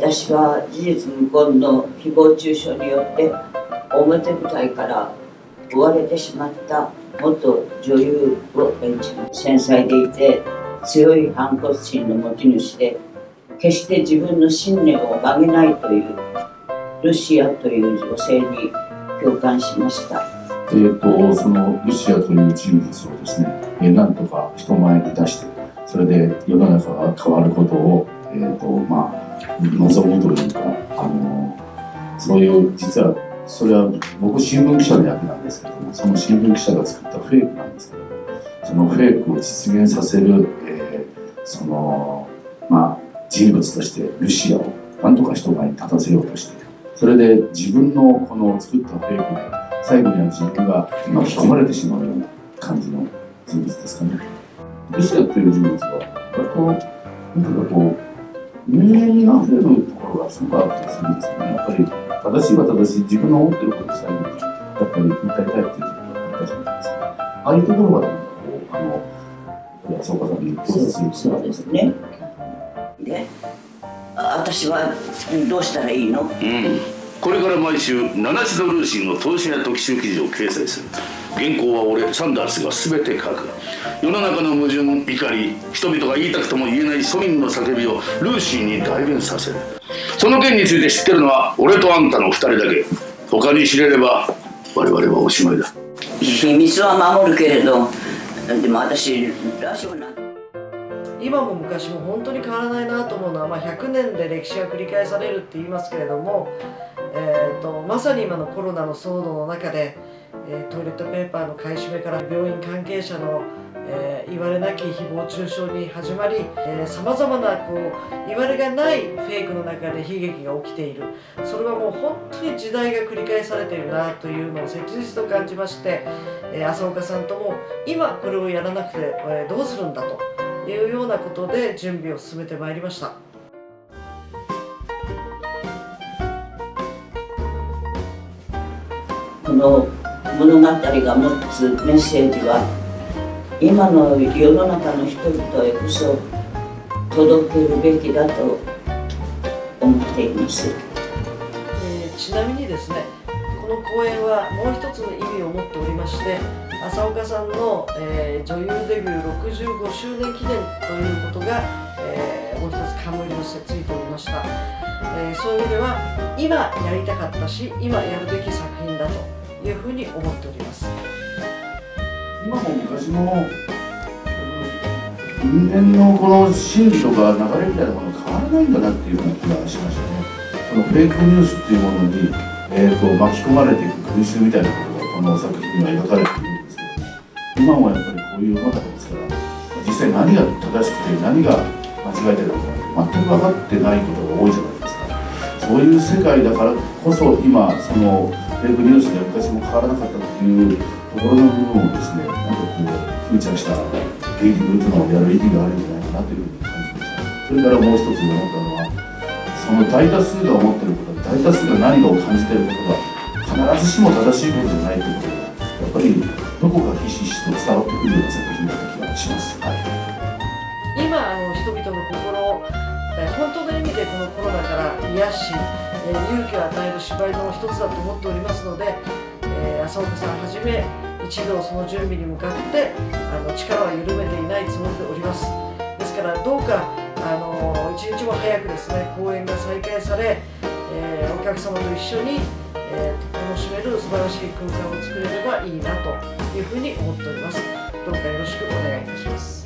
私は事実無根の誹謗中傷によって表舞台から追われてしまった元女優を演じます。繊細でいて強い反骨心の持ち主で、決して自分の信念を曲げないというルシアという女性に共感しました。 そのルシアという人物をですね、なんとか人前に出して、それで世の中が変わることを、望むというか、そういう実はそれは僕新聞記者の役なんですけれども、その新聞記者が作ったフェイクなんですけども、そのフェイクを実現させる、人物としてルシアをなんとか人前に立たせようとしている。それで自分のこの作ったフェイクで最後には自分が巻き込まれてしまうような感じの人物ですかね。ルシアという人物は割となんかこう人間味があふれるところがすごくあったりするんですよね。やっぱり正しいは正しい、自分の思ってることを最後にやっぱり訴えたいっていうところがあったじゃないですか。ああいうところはなんかこう安岡さんに共通する。 そうですね。で、私はどうしたらいいの？ これから毎週7つのルーシーの投資や特集記事を掲載する。原稿は俺サンダースが全て書く。世の中の矛盾、怒り、人々が言いたくとも言えない庶民の叫びをルーシーに代弁させる。その件について知ってるのは俺とあんたの2人だけ。他に知れれば我々はおしまいだ。 秘密は守るけれど、でも私ラジオなんて今も昔も本当に変わらないなと思うのは、100年で歴史が繰り返されるって言いますけれども、まさに今のコロナの騒動の中で、トイレットペーパーの買い占めから病院関係者の、言われなき誹謗中傷に始まり、さまざまな言われがないフェイクの中で悲劇が起きている。それはもう本当に時代が繰り返されているなというのを切実と感じまして、浅岡さんとも今これをやらなくて、どうするんだというようなことで準備を進めてまいりました。 この物語が持つメッセージは、今の世の中の人々へこそ届けるべきだと思っています。 ちなみにですね、この公演はもう一つの意味を持っておりまして、浅岡さんの、女優デビュー65周年記念ということが、もう一つ冠としてついておりました。そういう意味では今やりたかったし、今やるべき作品だというふうに思っております。 今も昔も人間のこの心理とか流れみたいなもの変わらないんだなっていうような気がしましたね。そのフェイクニュースっていうものに、巻き込まれていく群衆みたいなことがこの作品には描かれているんですけど、今もやっぱりこういう世の中ですから、実際何が正しくて何が間違えてるのか全く分かってないことが多いじゃないですか。そういう世界だからこそ今そのフェイクニュースで昔も変わらなかったっていうところの部分をですね、なんかこうフーチャーした芸術のをやる意義があるんじゃないかなというふうに感じました。それからもう一つ思ったのは、その大多数が思ってること、大多数が何かを感じていることが必ずしも正しいことじゃないということがやっぱりどこかひしひしと伝わってくるような作品だった気がします。 今人々の心を本当の意味でこのコロナから癒し、勇気を与える芝居の一つだと思っておりますので、浅岡さんはじめ一同その準備に向かって力は緩めていないつもりでおります。ですからどうか一日も早くですね、公演が再開され、お客様と一緒に、楽しめる素晴らしい空間を作れればいいなというふうに思っております。どうかよろしくお願いいたします。